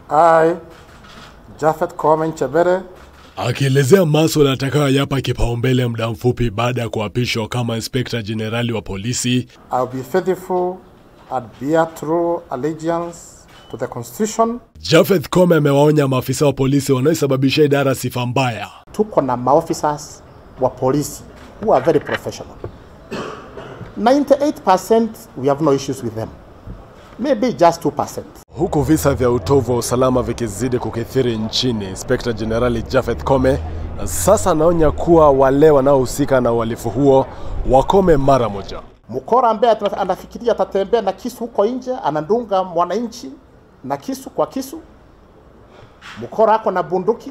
I, Japhet Koome Nchebere, akielezea masuala atakayoyapa kipaumbele muda mfupi baada ya kuapishwa kama Inspekta Generali wa polisi. I'll be faithful and bear true allegiance to the Constitution. Japhet Koome amewaonya maafisa wa polisi wanaosababisha idara sifa mbaya. Tuko na maafisa wa polisi who are very professional. 98% we have no issues with them. Maybe just 2%. Huku visa vya utovu wa usalama vikizidi kukithiri nchini, Inspekta Generali Japhet Koome sasa anaonya kuwa wale wanaohusika na uhalifu huo wakome mara moja. Mkora ambaye anafikiria atatembea na kisu huko nje, anandunga mwananchi na kisu kwa kisu. Mkora ako na bunduki,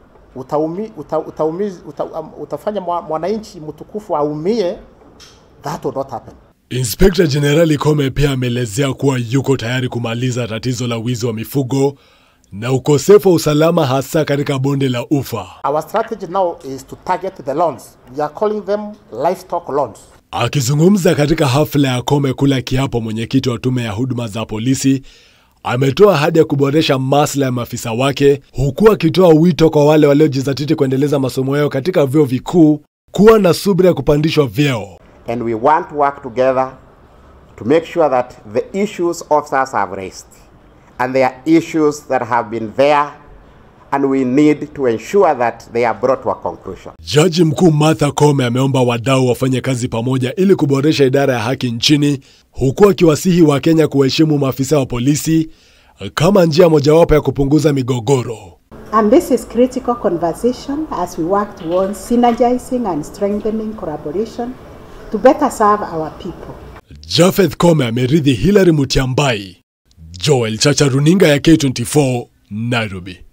utafanya mwananchi mtukufu aumie. That will not happen. Inspekta Generali Koome pia ameelezea kuwa yuko tayari kumaliza tatizo la wizi wa mifugo na ukosefu wa usalama hasa katika bonde la Ufa. Our strategy now is to target the loans. We are calling them livestock loans. Akizungumza katika hafla ya Koome kula kiapo, mwenyekiti wa tume ya huduma za polisi ametoa ahadi ya kuboresha maslahi ya maafisa wake, huku akitoa wito kwa wale waliojizatiti kuendeleza masomo yao katika vyuo vikuu kuwa na subira ya kupandishwa vyeo. And we want to work together to make sure that the issues officers have raised, and there are issues that have been there, and we need to ensure that they are brought to a conclusion. Jaji mkuu Martha Koome ameomba wadau wafanye kazi pamoja ili kuboresha idara ya haki nchini, huku akiwasihi wa Kenya kuheshimu maafisa wa polisi kama njia mojawapo ya kupunguza migogoro. And this is critical conversation as we work towards synergizing and strengthening collaboration to better serve our people. Japhet Koome ameridhi Hillary Mutyambai. Joel Chacha, runinga ya K24, Nairobi.